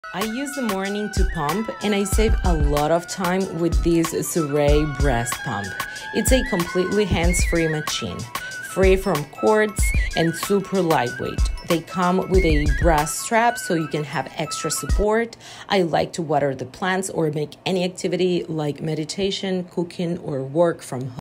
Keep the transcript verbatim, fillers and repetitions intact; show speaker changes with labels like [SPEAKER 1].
[SPEAKER 1] I use the morning to pump and I save a lot of time with this Suray breast pump. It's a completely hands-free machine, free from cords and super lightweight. They come with a brass strap so you can have extra support. I like to water the plants or make any activity like meditation, cooking, or work from home.